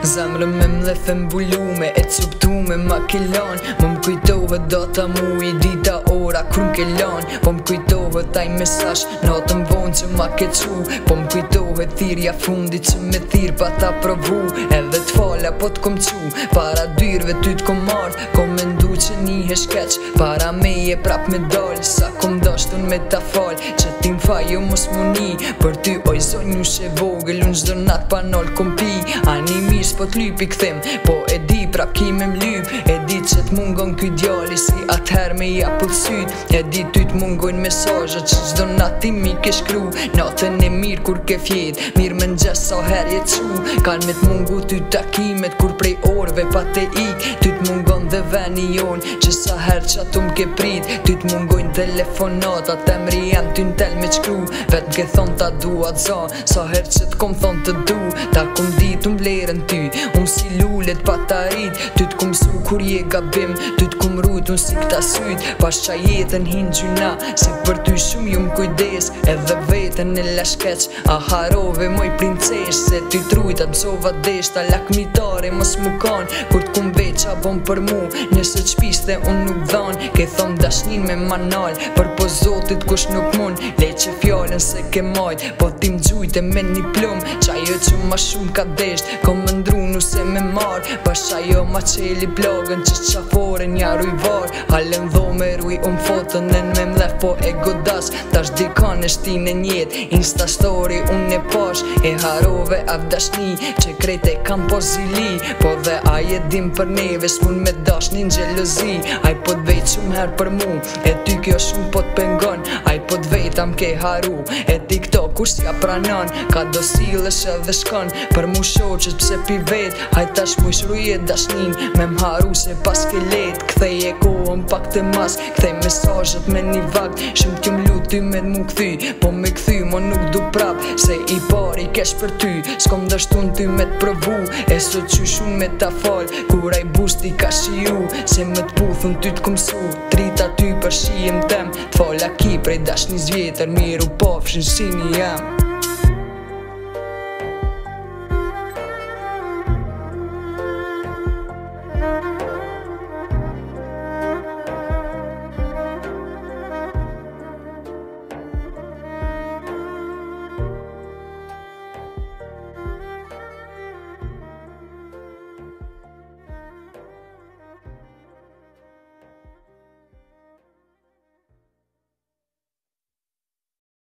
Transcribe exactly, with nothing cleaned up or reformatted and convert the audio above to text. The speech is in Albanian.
Zemrën me mdhef e mbulume, e cuptume ma kellan. Më m'kujtohet data muj, dita ora kur m'kellan. Po m'kujtohet taj mesazh natën vonë që ma ke qu. Po m'kujtohet thirja fundit që me thirë pa ta provu. Edhe t'fala po t'kom qu, para dyrve ty t'kom ardh. Kom mendu që nihe shkeq, para meje prap me dal. Sa kom dashtun me ta fal, që ti m'faj jo mos muni. Për ty oj zonju she vogël, unë gjdo nat pa nol kom pi. Ani mirë s'po t'lypi këthim, po e di prap ki me m'lyp. E di që t'mungon ky djali si atëher me ja pëllsyt. E di ty t'mungojnë mesazhet që gjdo nat ti mi ke shkru. Natën e mirë kur ke fjet, mirë me n'gjes sa her je qu. Kan me t'mungu ty takimet kur prej orve pa te ik. Ty t'mungon dhe veni jon, që sa her që ato m'ke prit. Ty t'mungojnë telefonatat, emri jem ty n'tel me qkru. Vet m'ke thon ta dua t'za, sa her që t'kom thon të du. Ta kom dit m'vlerën ty, unë si lullet pa ta rit. Ty t'kom su kur je gabim, ty t'kom rujt unë si këta syt. Pas qa jetën hin gjuna, si për ty shumë ju m'kujdes. Edhe vetën e lashkeq, a harove moj princesh. Se ty t'rujt atë zova desh, ta lakmitare mos mu kan. Kur t'kom veq a bon për mu, nëse t'shpiste unë nuk dhan. Ke thon dashnin me manal, për po zotit kush nuk mun. Le që fjallën se ke majt, po ti m'gjujte me një plum. Qa jo që ma shumë ka desht, kom më ndru nuse me mar. Pas qa jo ma qeli blogën, që qafore nja ruj var. Halem dho me ruj unë fotën, nen me mdhef po e godas. Tash dikan e shtin e njet, insta story unë e pash. E harove av dashni, që krejt e kam po zili. Po dhe aje dim për neve, s'mun me dashnin gjelozi. Aj po t'vejt shumë her për mu, e ty kjo shumë po t'pengon. Aj po t'vejt am ke haru, e ti këto kur s'ja pranon. Ka do silësh edhe shkon, për mu shoqet pse pi vet. Haj tash mu shruje dashnin, me m'haru se pas ke let. Kthej e kohën pak të mas, kthej mesazhet me një vakt. Shumë t'jom lut ty me t'mu kthy, po me kthy mo nuk du prap. Se i pari kesh për ty, s'kom dashtun ty me t'provu. E sot që shumë me ta fal, kur aj busti ka shiju. Se me t'puthun ty t'kom su, trita ty për shijem tem. T'fala ki prej dashnis vjetër, miru pafshin si një jam.